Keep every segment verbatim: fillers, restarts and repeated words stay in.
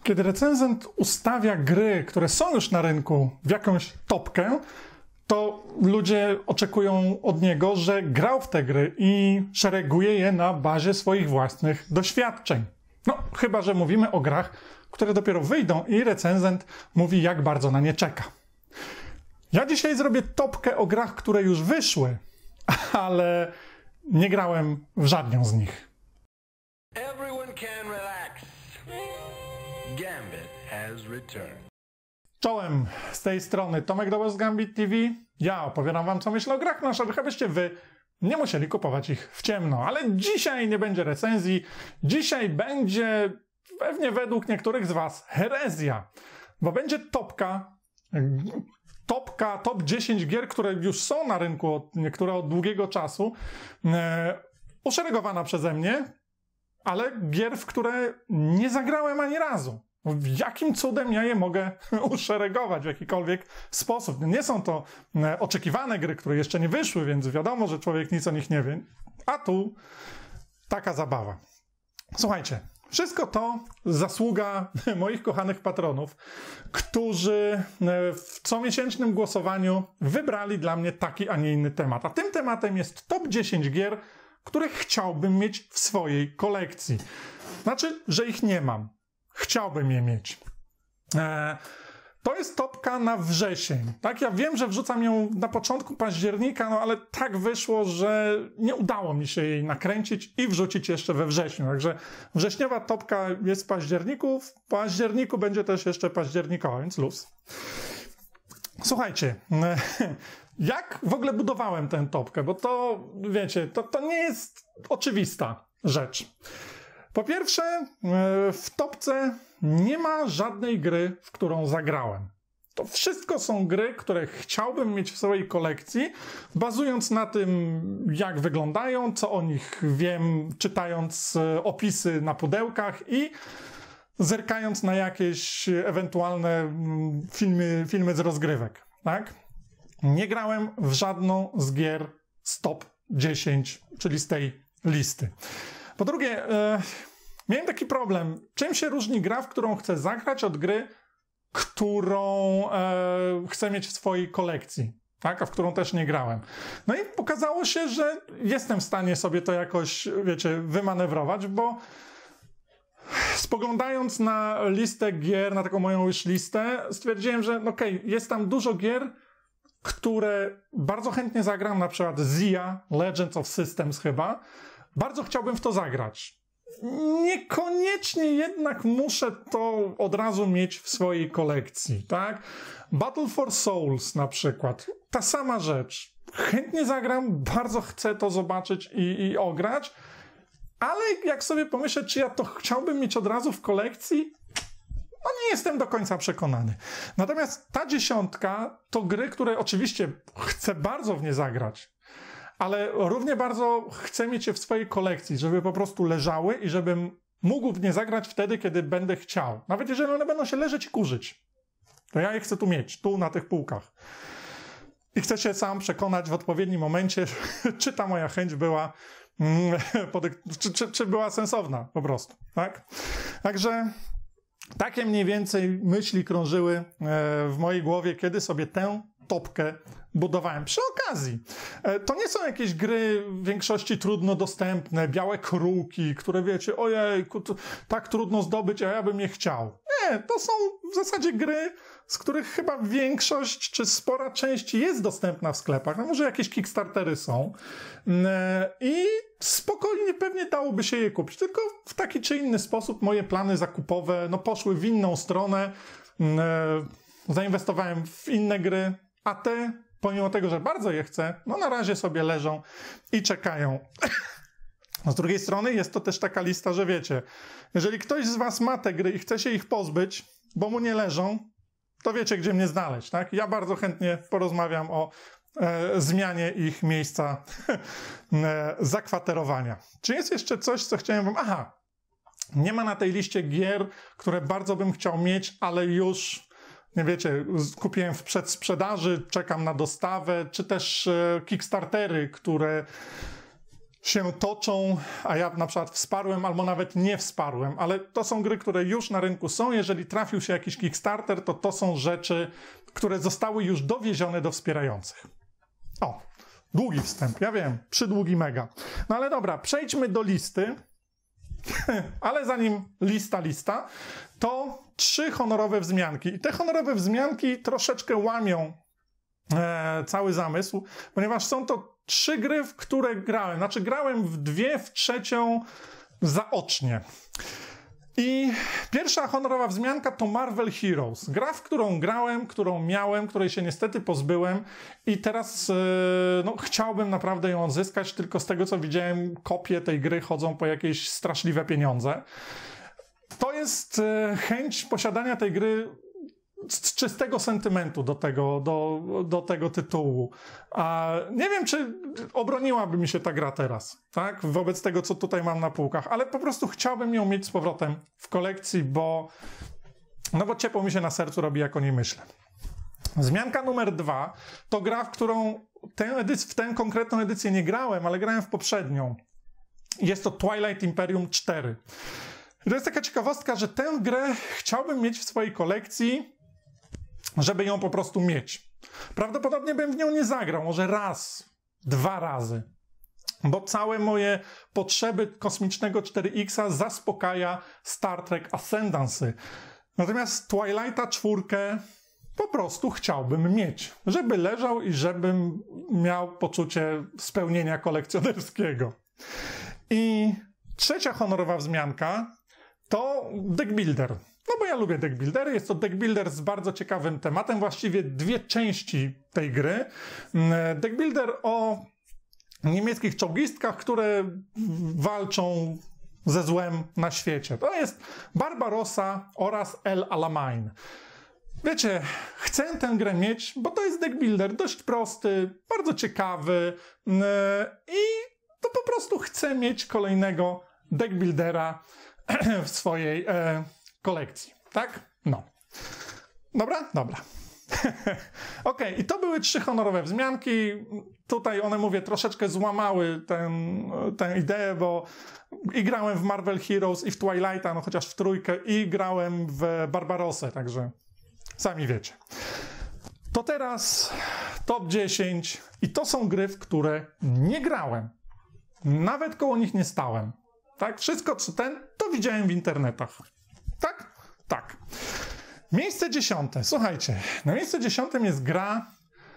Kiedy recenzent ustawia gry, które są już na rynku, w jakąś topkę, to ludzie oczekują od niego, że grał w te gry i szereguje je na bazie swoich własnych doświadczeń. No, chyba że mówimy o grach, które dopiero wyjdą i recenzent mówi, jak bardzo na nie czeka. Ja dzisiaj zrobię topkę o grach, które już wyszły, ale nie grałem w żadną z nich. Everyone can relax. Gambit has returned. Czołem, z tej strony Tomek Dołek z Gambit T V. Ja opowiadam wam, co myślę o grach planszowych, abyście wy nie musieli kupować ich w ciemno. Ale dzisiaj nie będzie recenzji. Dzisiaj będzie, pewnie według niektórych z was, herezja. Bo będzie topka, topka, top dziesięć gier, które już są na rynku, niektóre od długiego czasu, e, uszeregowana przeze mnie, ale gier, w które nie zagrałem ani razu. Jakim cudem ja je mogę uszeregować w jakikolwiek sposób? Nie są to oczekiwane gry, które jeszcze nie wyszły, więc wiadomo, że człowiek nic o nich nie wie. A tu taka zabawa. Słuchajcie, wszystko to zasługa moich kochanych patronów, którzy w comiesięcznym głosowaniu wybrali dla mnie taki, a nie inny temat. A tym tematem jest top dziesięć gier, które chciałbym mieć w swojej kolekcji. Znaczy, że ich nie mam. Chciałbym je mieć. E, to jest topka na wrzesień. Tak, ja wiem, że wrzucam ją na początku października, no ale tak wyszło, że nie udało mi się jej nakręcić i wrzucić jeszcze we wrześniu. Także wrześniowa topka jest w październiku. W październiku będzie też jeszcze październikowa, więc luz. Słuchajcie, e, jak w ogóle budowałem tę topkę? Bo to, wiecie, to, to nie jest oczywista rzecz. Po pierwsze, w topce nie ma żadnej gry, w którą zagrałem. To wszystko są gry, które chciałbym mieć w swojej kolekcji, bazując na tym, jak wyglądają, co o nich wiem, czytając opisy na pudełkach i zerkając na jakieś ewentualne filmy, filmy z rozgrywek. Tak? Nie grałem w żadną z gier z top dziesięć, czyli z tej listy. Po drugie, e, miałem taki problem. Czym się różni gra, w którą chcę zagrać, od gry, którą e, chcę mieć w swojej kolekcji, tak? A w którą też nie grałem. No i pokazało się, że jestem w stanie sobie to jakoś, wiecie, wymanewrować, bo spoglądając na listę gier, na taką moją już listę, stwierdziłem, że okej, okay, jest tam dużo gier, które bardzo chętnie zagram, na przykład Zia, Legends of Systems chyba. Bardzo chciałbym w to zagrać. Niekoniecznie jednak muszę to od razu mieć w swojej kolekcji, tak? Battle for Souls na przykład. Ta sama rzecz. Chętnie zagram, bardzo chcę to zobaczyć i, i ograć, ale jak sobie pomyślę, czy ja to chciałbym mieć od razu w kolekcji, no nie jestem do końca przekonany. Natomiast ta dziesiątka to gry, które oczywiście chcę bardzo w nie zagrać, ale równie bardzo chcę mieć je w swojej kolekcji, żeby po prostu leżały i żebym mógł w nie zagrać wtedy, kiedy będę chciał. Nawet jeżeli one będą się leżeć i kurzyć. To ja je chcę tu mieć, tu na tych półkach. I chcę się sam przekonać w odpowiednim momencie, czy ta moja chęć była, czy, czy, czy była sensowna po prostu. Tak? Także takie mniej więcej myśli krążyły w mojej głowie, kiedy sobie tę topkę budowałem. Przy okazji, to nie są jakieś gry w większości trudno dostępne, białe kruki, które wiecie, ojej, tak trudno zdobyć, a ja bym je chciał. Nie, to są w zasadzie gry, z których chyba większość, czy spora część jest dostępna w sklepach. No może jakieś Kickstartery są. I spokojnie pewnie dałoby się je kupić, tylko w taki czy inny sposób moje plany zakupowe no, poszły w inną stronę. Zainwestowałem w inne gry, a te, pomimo tego, że bardzo je chcę, no na razie sobie leżą i czekają. Z drugiej strony jest to też taka lista, że wiecie, jeżeli ktoś z was ma te gry i chce się ich pozbyć, bo mu nie leżą, to wiecie, gdzie mnie znaleźć, tak? Ja bardzo chętnie porozmawiam o e, zmianie ich miejsca e, zakwaterowania. Czy jest jeszcze coś, co chciałem wam... Aha, nie ma na tej liście gier, które bardzo bym chciał mieć, ale już... Nie wiecie, kupiłem w przedsprzedaży, czekam na dostawę, czy też e, Kickstartery, które się toczą, a ja na przykład wsparłem albo nawet nie wsparłem, ale to są gry, które już na rynku są. Jeżeli trafił się jakiś Kickstarter, to to są rzeczy, które zostały już dowiezione do wspierających. O, długi wstęp, ja wiem, przydługi mega. No ale dobra, przejdźmy do listy. Ale zanim lista, lista, to trzy honorowe wzmianki. I te honorowe wzmianki troszeczkę łamią e, cały zamysł, ponieważ są to trzy gry, w które grałem. Znaczy grałem w dwie, w trzecią zaocznie. I pierwsza honorowa wzmianka to Marvel Heroes. Gra, w którą grałem, którą miałem, której się niestety pozbyłem i teraz yy, no, chciałbym naprawdę ją odzyskać, tylko z tego co widziałem, kopie tej gry chodzą po jakieś straszliwe pieniądze. To jest yy, chęć posiadania tej gry z czystego sentymentu do tego, do, do tego tytułu. A nie wiem, czy obroniłaby mi się ta gra teraz, tak? Wobec tego, co tutaj mam na półkach, ale po prostu chciałbym ją mieć z powrotem w kolekcji, bo no bo ciepło mi się na sercu robi, jak o niej myślę. Wzmianka numer dwa to gra, w którą tę edyc- w tę konkretną edycję nie grałem, ale grałem w poprzednią. Jest to Twilight Imperium cztery. I to jest taka ciekawostka, że tę grę chciałbym mieć w swojej kolekcji, żeby ją po prostu mieć. Prawdopodobnie bym w nią nie zagrał, może raz, dwa razy, bo całe moje potrzeby kosmicznego cztery X zaspokaja Star Trek Ascendancy. Natomiast Twilighta czwórkę po prostu chciałbym mieć, żeby leżał i żebym miał poczucie spełnienia kolekcjonerskiego. I trzecia honorowa wzmianka to Deck Builder. No bo ja lubię deck buildery, jest to deck builder z bardzo ciekawym tematem, właściwie dwie części tej gry. Deck builder o niemieckich czołgistkach, które walczą ze złem na świecie. To jest Barbarossa oraz El Alamein. Wiecie, chcę tę grę mieć, bo to jest deck builder dość prosty, bardzo ciekawy i to po prostu chcę mieć kolejnego deck buildera w swojej e, kolekcji, tak? No. Dobra? Dobra. Ok, i to były trzy honorowe wzmianki. Tutaj one, mówię, troszeczkę złamały tę, tę ideę, bo i grałem w Marvel Heroes i w Twilighta, no chociaż w trójkę, i grałem w Barbarossę, także sami wiecie. To teraz top dziesięć i to są gry, w które nie grałem. Nawet koło nich nie stałem. Tak? Wszystko, co ten, to widziałem w internetach. Tak? Tak. Miejsce dziesiąte. Słuchajcie, na miejscu dziesiątym jest gra,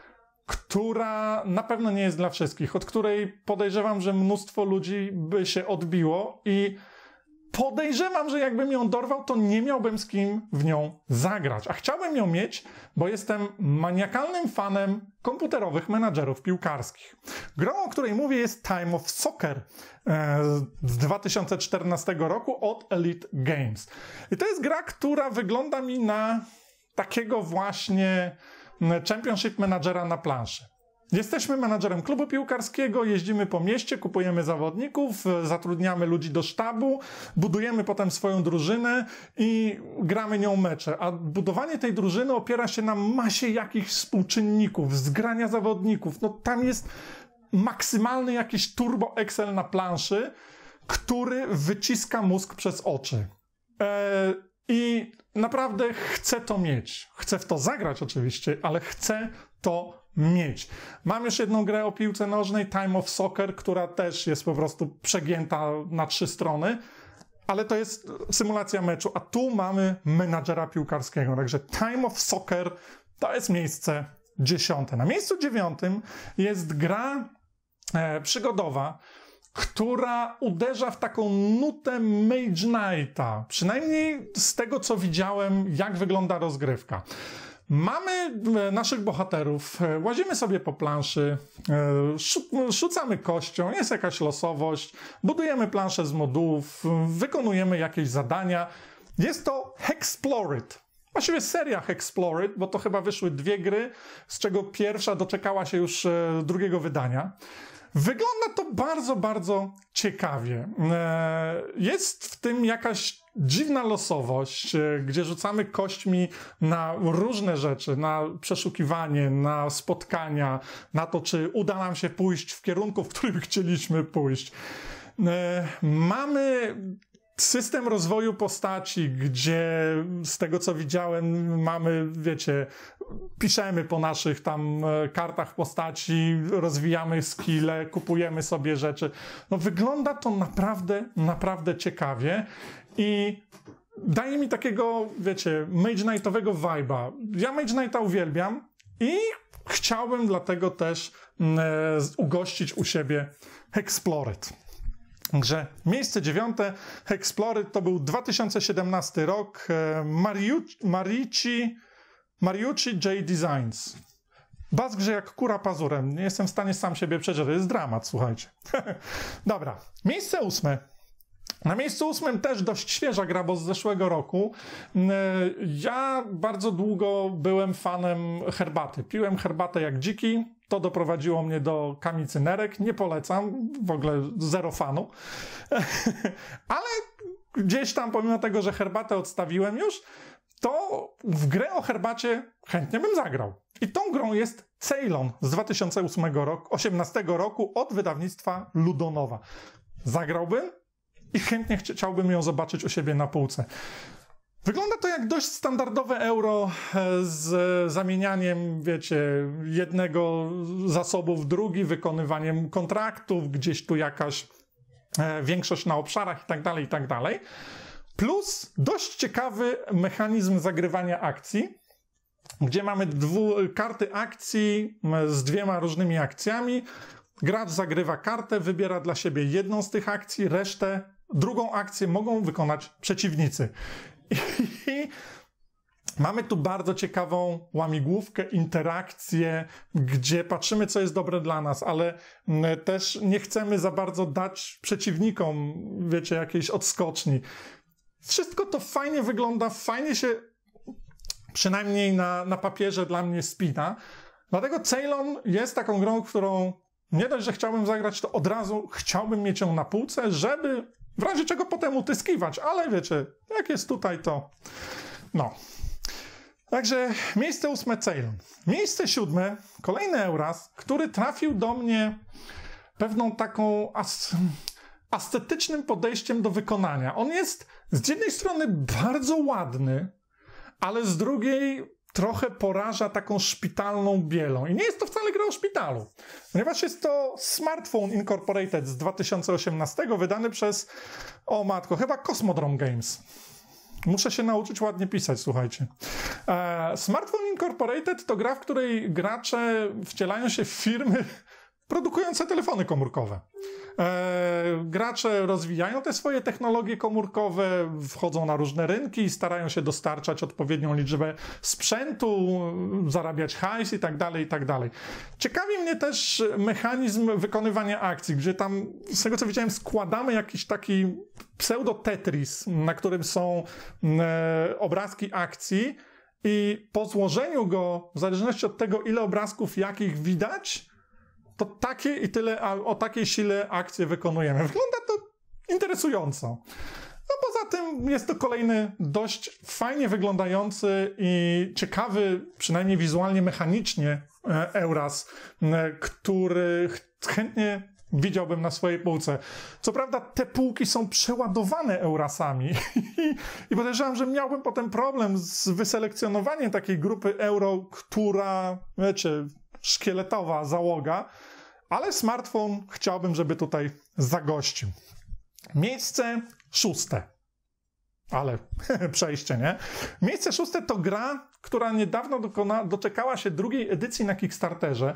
która na pewno nie jest dla wszystkich, od której podejrzewam, że mnóstwo ludzi by się odbiło i podejrzewam, że jakbym ją dorwał, to nie miałbym z kim w nią zagrać. A chciałbym ją mieć, bo jestem maniakalnym fanem komputerowych menadżerów piłkarskich. Grą, o której mówię, jest Time of Soccer z dwa tysiące czternastego roku od Elite Games. I to jest gra, która wygląda mi na takiego właśnie Championship Managera na planszy. Jesteśmy menadżerem klubu piłkarskiego, jeździmy po mieście, kupujemy zawodników, zatrudniamy ludzi do sztabu, budujemy potem swoją drużynę i gramy nią mecze. A budowanie tej drużyny opiera się na masie jakichś współczynników, zgrania zawodników. No tam jest maksymalny jakiś turbo Excel na planszy, który wyciska mózg przez oczy. Eee, I naprawdę chcę to mieć. Chcę w to zagrać oczywiście, ale chcę to mieć. Mam już jedną grę o piłce nożnej, Time of Soccer, która też jest po prostu przegięta na trzy strony, ale to jest symulacja meczu, a tu mamy menadżera piłkarskiego. Także Time of Soccer to jest miejsce dziesiąte. Na miejscu dziewiątym jest gra e, przygodowa, która uderza w taką nutę Mage Knighta. Przynajmniej z tego, co widziałem, jak wygląda rozgrywka. Mamy naszych bohaterów, łazimy sobie po planszy, rzucamy kością, jest jakaś losowość, budujemy planszę z modułów, wykonujemy jakieś zadania. Jest to Hexplorid. Właściwie seria Hexplorid, bo to chyba wyszły dwie gry, z czego pierwsza doczekała się już drugiego wydania. Wygląda to bardzo, bardzo ciekawie. Jest w tym jakaś dziwna losowość, gdzie rzucamy kośćmi na różne rzeczy, na przeszukiwanie, na spotkania, na to, czy uda nam się pójść w kierunku, w którym chcieliśmy pójść. Mamy system rozwoju postaci, gdzie z tego co widziałem mamy, wiecie, piszemy po naszych tam kartach postaci, rozwijamy skille, kupujemy sobie rzeczy. No wygląda to naprawdę, naprawdę ciekawie i daje mi takiego, wiecie, Mage Knightowego vibe'a. Ja Mage Knighta uwielbiam i chciałbym dlatego też e, ugościć u siebie Hexplored. Także miejsce dziewiąte, Hexplored, to był dwa tysiące siedemnasty rok, Mariucci, Mariucci, Mariucci J Designs. Bazgrze jak kura pazurem, nie jestem w stanie sam siebie przeczytać, to jest dramat, słuchajcie. Dobra, miejsce ósme. Na miejscu ósmym też dość świeża gra, bo z zeszłego roku. Ja bardzo długo byłem fanem herbaty. Piłem herbatę jak dziki. To doprowadziło mnie do kamicynerek. Nie polecam, w ogóle zero fanu. Ale gdzieś tam, pomimo tego, że herbatę odstawiłem już, to w grę o herbacie chętnie bym zagrał. I tą grą jest Ceylon z dwa tysiące osiemnastego roku od wydawnictwa Ludonowa. Zagrałbym i chętnie chciałbym ją zobaczyć u siebie na półce. Wygląda to jak dość standardowe euro z zamienianiem, wiecie, jednego zasobu w drugi, wykonywaniem kontraktów, gdzieś tu jakaś e, większość na obszarach i tak dalej, i tak dalej. Plus dość ciekawy mechanizm zagrywania akcji, gdzie mamy dwu, karty akcji z dwiema różnymi akcjami. Gracz zagrywa kartę, wybiera dla siebie jedną z tych akcji, resztę, drugą akcję mogą wykonać przeciwnicy. I mamy tu bardzo ciekawą łamigłówkę, interakcję, gdzie patrzymy, co jest dobre dla nas, ale też nie chcemy za bardzo dać przeciwnikom, wiecie, jakiejś odskoczni. Wszystko to fajnie wygląda, fajnie się przynajmniej na, na papierze dla mnie spina. Dlatego Ceylon jest taką grą, którą nie dość, że chciałbym zagrać, to od razu chciałbym mieć ją na półce, żeby w razie czego potem utyskiwać, ale wiecie, jak jest tutaj, to no. Także miejsce ósme Ceylon. Miejsce siódme, kolejny Euras, który trafił do mnie pewną taką as estetycznym podejściem do wykonania. On jest z jednej strony bardzo ładny, ale z drugiej trochę poraża taką szpitalną bielą. I nie jest to wcale gra o szpitalu, ponieważ jest to Smartphone Incorporated z dwa tysiące osiemnastego, wydany przez, o matko, chyba Cosmodrome Games. Muszę się nauczyć ładnie pisać, słuchajcie. E, Smartphone Incorporated to gra, w której gracze wcielają się w firmy produkujące telefony komórkowe. E, gracze rozwijają te swoje technologie komórkowe, wchodzą na różne rynki, starają się dostarczać odpowiednią liczbę sprzętu, zarabiać hajs i tak dalej, i tak dalej. Ciekawi mnie też mechanizm wykonywania akcji, gdzie tam, z tego co widziałem, składamy jakiś taki pseudo-Tetris, na którym są e, obrazki akcji i po złożeniu go, w zależności od tego, ile obrazków jakich widać, to takie i tyle, o takiej sile akcje wykonujemy. Wygląda to interesująco. No poza tym jest to kolejny dość fajnie wyglądający i ciekawy, przynajmniej wizualnie, mechanicznie Euras, który chętnie widziałbym na swojej półce. Co prawda te półki są przeładowane Eurasami i podejrzewam, że miałbym potem problem z wyselekcjonowaniem takiej grupy euro, która, wiecie, szkieletowa załoga, ale smartfon chciałbym, żeby tutaj zagościł. Miejsce szóste. Ale przejście, nie? Miejsce szóste to gra, która niedawno dokona, doczekała się drugiej edycji na Kickstarterze.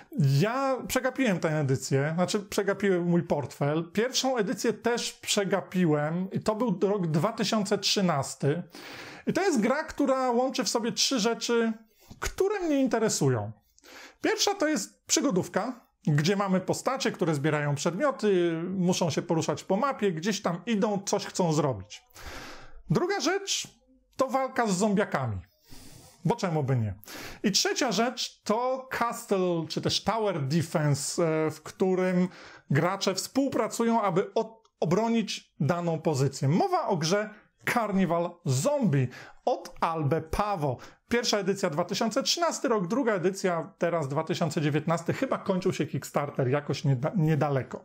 Ja przegapiłem tę edycję, znaczy przegapiłem mój portfel. Pierwszą edycję też przegapiłem i to był rok dwa tysiące trzynasty. I to jest gra, która łączy w sobie trzy rzeczy, które mnie interesują. Pierwsza to jest przygodówka, gdzie mamy postacie, które zbierają przedmioty, muszą się poruszać po mapie, gdzieś tam idą, coś chcą zrobić. Druga rzecz to walka z zombiakami. bo czemu by nie? I trzecia rzecz to Castle, czy też Tower Defense, w którym gracze współpracują, aby od, obronić daną pozycję. Mowa o grze Carnival Zombie od Albe Pavo. Pierwsza edycja dwa tysiące trzynasty rok, druga edycja teraz dwa tysiące dziewiętnasty. Chyba kończył się Kickstarter jakoś nieda niedaleko.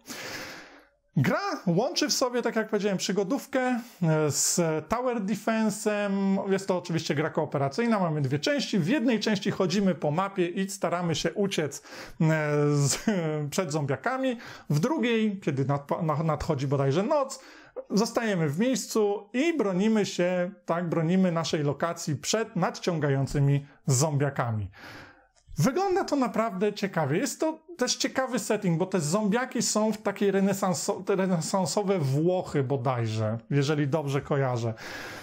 Gra łączy w sobie, tak jak powiedziałem, przygodówkę z Tower Defense'em. Jest to oczywiście gra kooperacyjna, mamy dwie części. W jednej części chodzimy po mapie i staramy się uciec z, przed zombiakami. W drugiej, kiedy nad, nadchodzi bodajże noc, zostajemy w miejscu i bronimy się, tak, bronimy naszej lokacji przed nadciągającymi zombiakami. Wygląda to naprawdę ciekawie. Jest to też ciekawy setting, bo te zombiaki są w takiej renesanso renesansowe Włochy bodajże, jeżeli dobrze kojarzę.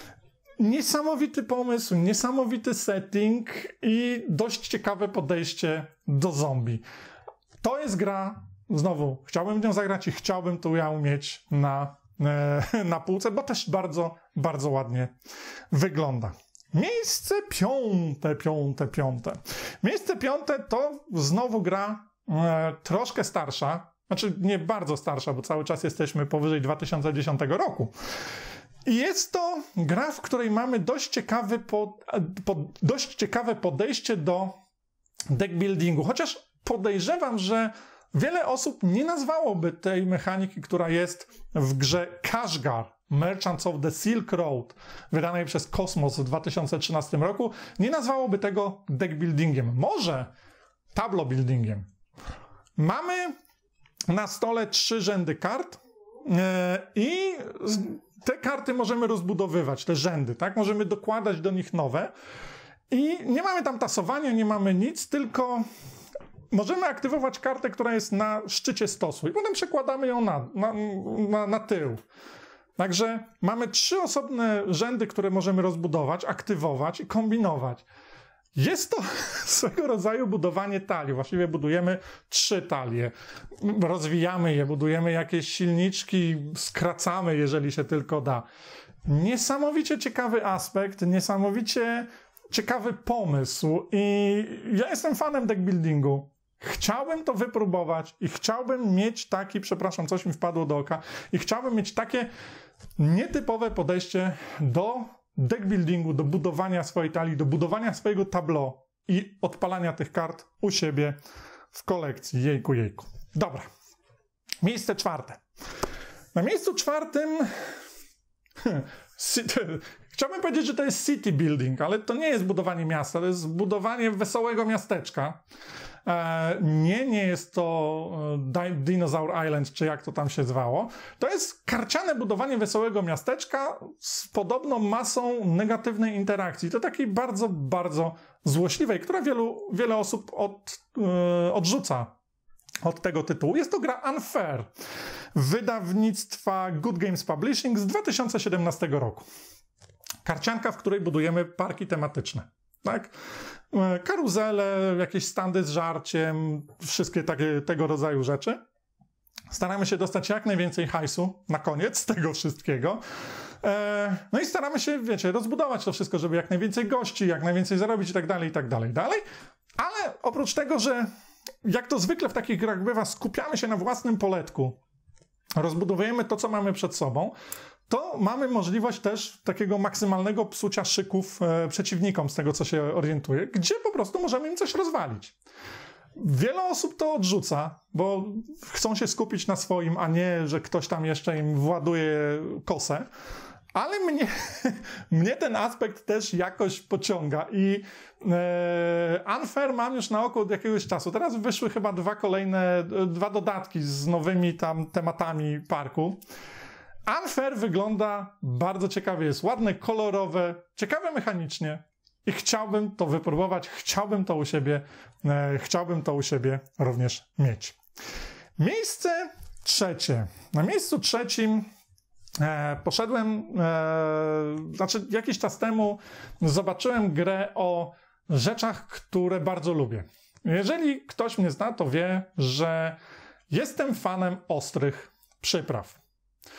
Niesamowity pomysł, niesamowity setting i dość ciekawe podejście do zombie. To jest gra, znowu, chciałbym w nią zagrać i chciałbym tu ją mieć na, e, na półce, bo też bardzo, bardzo ładnie wygląda. Miejsce piąte, piąte, piąte. Miejsce piąte to znowu gra e, troszkę starsza, znaczy nie bardzo starsza, bo cały czas jesteśmy powyżej dwa tysiące dziesiątego roku. I jest to gra, w której mamy dość ciekawy po, po, dość ciekawe podejście do deck buildingu, chociaż podejrzewam, że wiele osób nie nazwałoby tej mechaniki, która jest w grze Kashgar, Merchants of the Silk Road, wydanej przez Kosmos w dwa tysiące trzynastym roku, nie nazwałoby tego deck buildingiem. Może tableau buildingiem. Mamy na stole trzy rzędy kart yy, i te karty możemy rozbudowywać, te rzędy, tak? Możemy dokładać do nich nowe i nie mamy tam tasowania, nie mamy nic, tylko możemy aktywować kartę, która jest na szczycie stosu i potem przekładamy ją na, na, na, na tył. Także mamy trzy osobne rzędy, które możemy rozbudować, aktywować i kombinować. Jest to swego rodzaju budowanie talii. Właściwie budujemy trzy talie. Rozwijamy je, budujemy jakieś silniczki, skracamy, jeżeli się tylko da. Niesamowicie ciekawy aspekt, niesamowicie ciekawy pomysł i ja jestem fanem deck buildingu. Chciałbym to wypróbować i chciałbym mieć taki, przepraszam, coś mi wpadło do oka, i chciałbym mieć takie nietypowe podejście do deck buildingu, do budowania swojej talii, do budowania swojego tableau i odpalania tych kart u siebie w kolekcji. Jejku, jejku. Dobra. Miejsce czwarte. Na miejscu czwartym chciałbym powiedzieć, że to jest city building, ale to nie jest budowanie miasta, to jest budowanie wesołego miasteczka. Nie, nie jest to Dinosaur Island, czy jak to tam się zwało. To jest karciane budowanie wesołego miasteczka z podobną masą negatywnej interakcji. To takiej bardzo, bardzo złośliwej, która wielu, wiele osób od, yy, odrzuca od tego tytułu. Jest to gra Unfair wydawnictwa Good Games Publishing z dwa tysiące siedemnastego roku. Karcianka, w której budujemy parki tematyczne. Tak? Karuzele, jakieś standy z żarciem, wszystkie takie, tego rodzaju rzeczy. Staramy się dostać jak najwięcej hajsu na koniec tego wszystkiego. No i staramy się, wiecie, rozbudować to wszystko, żeby jak najwięcej gości, jak najwięcej zarobić i tak dalej, i tak dalej, dalej. Ale oprócz tego, że jak to zwykle w takich grach bywa, skupiamy się na własnym poletku, rozbudowujemy to, co mamy przed sobą, to mamy możliwość też takiego maksymalnego psucia szyków e, przeciwnikom, z tego co się orientuję, gdzie po prostu możemy im coś rozwalić. Wiele osób to odrzuca, bo chcą się skupić na swoim, a nie, że ktoś tam jeszcze im właduje kosę. Ale mnie, mnie ten aspekt też jakoś pociąga i e, Unfair mam już na oku od jakiegoś czasu. Teraz wyszły chyba dwa kolejne, dwa dodatki z nowymi tam tematami parku. Unfair wygląda bardzo ciekawie, jest ładne, kolorowe, ciekawe mechanicznie i chciałbym to wypróbować, chciałbym to u siebie, e, chciałbym to u siebie również mieć. Miejsce trzecie. Na miejscu trzecim e, poszedłem, e, znaczy jakiś czas temu zobaczyłem grę o rzeczach, które bardzo lubię. Jeżeli ktoś mnie zna, to wie, że jestem fanem ostrych przypraw.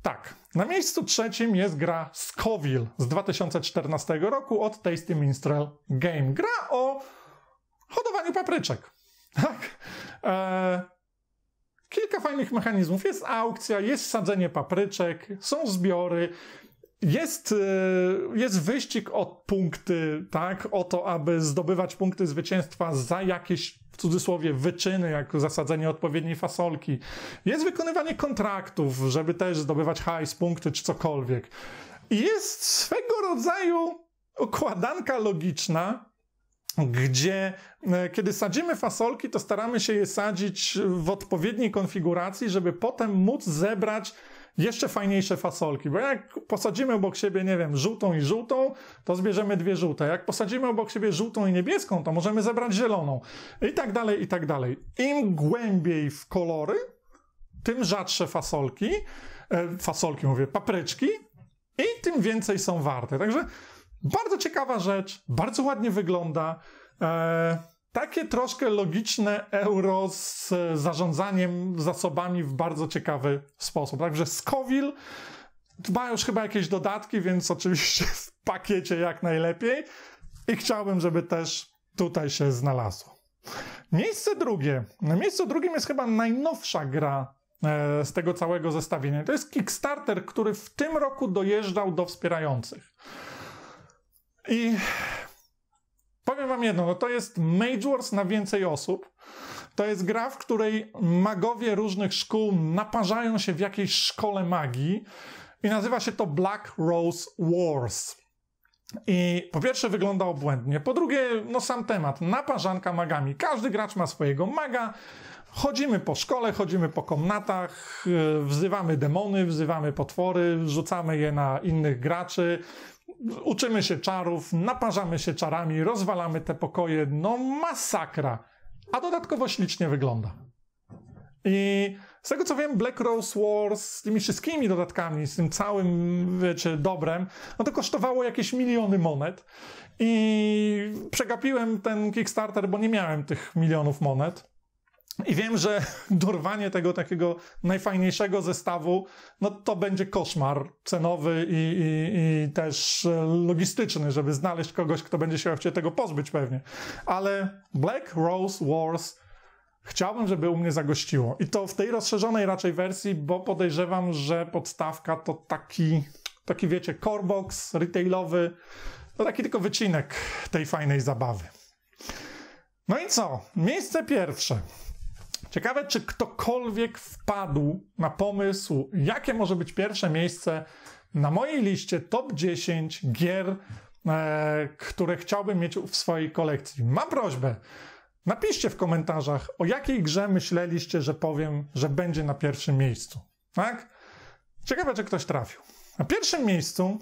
Tak, na miejscu trzecim jest gra Scoville z dwa tysiące czternastego roku od Tasty Minstrel Game. Gra o hodowaniu papryczek. Tak. E, kilka fajnych mechanizmów. Jest aukcja, jest sadzenie papryczek, są zbiory, jest, e, jest wyścig o punkty, tak, o to, aby zdobywać punkty zwycięstwa za jakieś, w cudzysłowie, wyczyny, jak zasadzenie odpowiedniej fasolki. Jest wykonywanie kontraktów, żeby też zdobywać hajs, punkty czy cokolwiek. I jest swego rodzaju układanka logiczna, gdzie e, kiedy sadzimy fasolki, to staramy się je sadzić w odpowiedniej konfiguracji, żeby potem móc zebrać jeszcze fajniejsze fasolki. Bo jak posadzimy obok siebie, nie wiem, żółtą i żółtą, to zbierzemy dwie żółte. Jak posadzimy obok siebie żółtą i niebieską, to możemy zebrać zieloną. I tak dalej, i tak dalej. Im głębiej w kolory, tym rzadsze fasolki, e, fasolki mówię, papryczki, i tym więcej są warte. Także bardzo ciekawa rzecz, bardzo ładnie wygląda. E, takie troszkę logiczne euro z zarządzaniem zasobami w bardzo ciekawy sposób. Także Scoville ma już chyba jakieś dodatki, więc oczywiście w pakiecie jak najlepiej. I chciałbym, żeby też tutaj się znalazło. Miejsce drugie. Na miejscu drugim jest chyba najnowsza gra e, z tego całego zestawienia. To jest Kickstarter, który w tym roku dojeżdżał do wspierających. I powiem wam jedno, no to jest Majors na więcej osób. To jest gra, w której magowie różnych szkół naparzają się w jakiejś szkole magii i nazywa się to Black Rose Wars. I po pierwsze wygląda obłędnie, po drugie, no sam temat, naparzanka magami. Każdy gracz ma swojego maga, chodzimy po szkole, chodzimy po komnatach, wzywamy demony, wzywamy potwory, rzucamy je na innych graczy, uczymy się czarów, naparzamy się czarami, rozwalamy te pokoje, no masakra. A dodatkowo ślicznie wygląda. I z tego co wiem, Black Rose Wars z tymi wszystkimi dodatkami, z tym całym, wiecie, dobrem, no to kosztowało jakieś miliony monet. I przegapiłem ten Kickstarter, bo nie miałem tych milionów monet. I wiem, że dorwanie tego takiego najfajniejszego zestawu, no to będzie koszmar cenowy i, i, i też logistyczny, żeby znaleźć kogoś, kto będzie się chciał tego pozbyć pewnie. Ale Black Rose Wars chciałbym, żeby u mnie zagościło. I to w tej rozszerzonej raczej wersji, bo podejrzewam, że podstawka to taki, taki wiecie, core box retailowy, to taki tylko wycinek tej fajnej zabawy. No i co? Miejsce pierwsze. Ciekawe, czy ktokolwiek wpadł na pomysł, jakie może być pierwsze miejsce na mojej liście top dziesięć gier, e, które chciałbym mieć w swojej kolekcji. Mam prośbę, napiszcie w komentarzach, o jakiej grze myśleliście, że powiem, że będzie na pierwszym miejscu. Tak? Ciekawe, czy ktoś trafił. Na pierwszym miejscu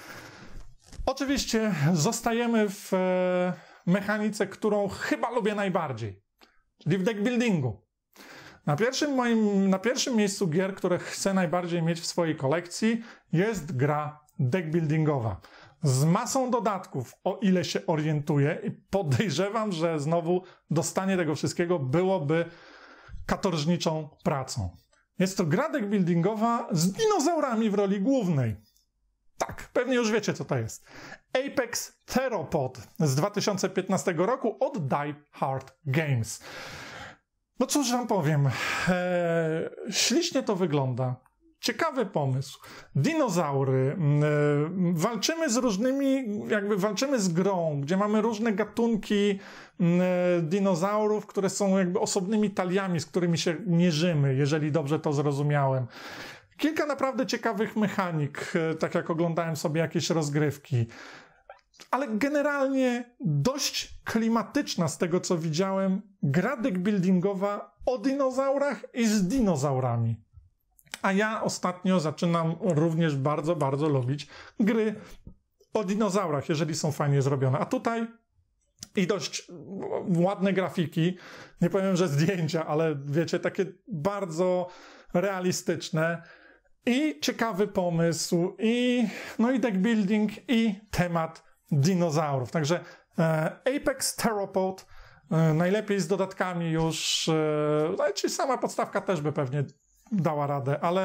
oczywiście zostajemy w e, mechanice, którą chyba lubię najbardziej, czyli w deckbuildingu. Na pierwszym, moim, na pierwszym miejscu gier, które chcę najbardziej mieć w swojej kolekcji, jest gra deckbuildingowa. Z masą dodatków, o ile się orientuję, i podejrzewam, że znowu dostanie tego wszystkiego byłoby katorżniczą pracą. Jest to gra deckbuildingowa z dinozaurami w roli głównej. Tak, pewnie już wiecie, co to jest. Apex Theropod z dwa tysiące piętnastego roku od Die Hard Games. No cóż wam powiem, eee, ślicznie to wygląda. Ciekawy pomysł. Dinozaury. Eee, walczymy z różnymi, jakby walczymy z grą, gdzie mamy różne gatunki eee, dinozaurów, które są jakby osobnymi taliami, z którymi się mierzymy, jeżeli dobrze to zrozumiałem. Kilka naprawdę ciekawych mechanik, tak jak oglądałem sobie jakieś rozgrywki. Ale generalnie dość klimatyczna z tego, co widziałem, gra deckbuildingowa o dinozaurach i z dinozaurami. A ja ostatnio zaczynam również bardzo, bardzo lubić gry o dinozaurach, jeżeli są fajnie zrobione. A tutaj i dość ładne grafiki, nie powiem, że zdjęcia, ale wiecie, takie bardzo realistyczne. I ciekawy pomysł, i, no i deckbuilding, i temat dinozaurów. Także e, Apex Theropod, e, najlepiej z dodatkami już, e, no, czyli sama podstawka też by pewnie dała radę, ale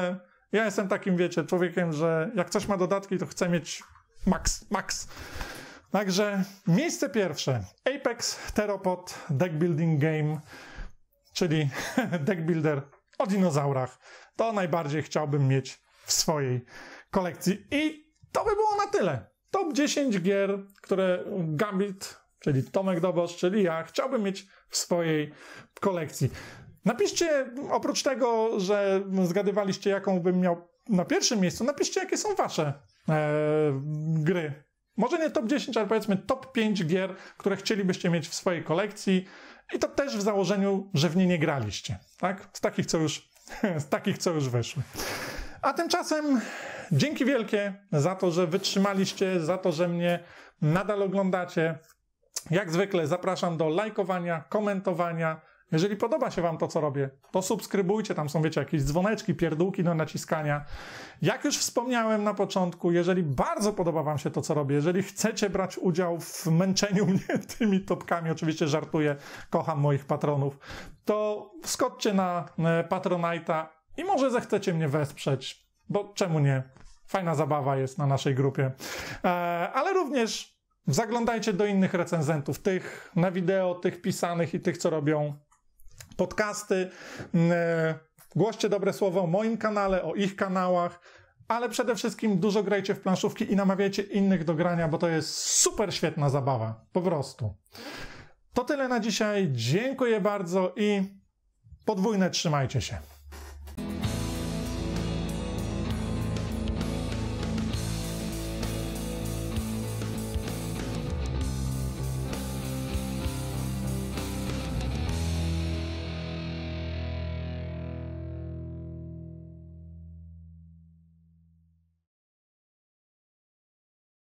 Ja jestem takim, wiecie, człowiekiem, że jak coś ma dodatki, to chcę mieć max, max. Także miejsce pierwsze. Apex Theropod Deck Building Game, czyli deck builder o dinozaurach. To najbardziej chciałbym mieć w swojej kolekcji. I to by było na tyle. Top dziesięć gier, które Gambit, czyli Tomek Dobosz, czyli ja, chciałbym mieć w swojej kolekcji. Napiszcie, oprócz tego, że zgadywaliście, jaką bym miał na pierwszym miejscu, napiszcie, jakie są wasze e, gry. Może nie top dziesięć, ale powiedzmy top pięć gier, które chcielibyście mieć w swojej kolekcji. I to też w założeniu, że w nie nie graliście. Tak? Z takich, co już, z takich, co już wyszły. A tymczasem dzięki wielkie za to, że wytrzymaliście, za to, że mnie nadal oglądacie. Jak zwykle zapraszam do lajkowania, komentowania. Jeżeli podoba się wam to, co robię, to subskrybujcie, tam są, wiecie, jakieś dzwoneczki, pierdółki do naciskania. Jak już wspomniałem na początku, jeżeli bardzo podoba wam się to, co robię, jeżeli chcecie brać udział w męczeniu mnie tymi topkami, oczywiście żartuję, kocham moich patronów, to wskoczcie na Patronite'a i może zechcecie mnie wesprzeć, bo czemu nie? Fajna zabawa jest na naszej grupie. Ale również zaglądajcie do innych recenzentów, tych na wideo, tych pisanych i tych, co robią podcasty. Głoście dobre słowo o moim kanale, o ich kanałach, ale przede wszystkim dużo grajcie w planszówki i namawiajcie innych do grania, bo to jest super świetna zabawa. Po prostu. To tyle na dzisiaj. Dziękuję bardzo i podwójne trzymajcie się.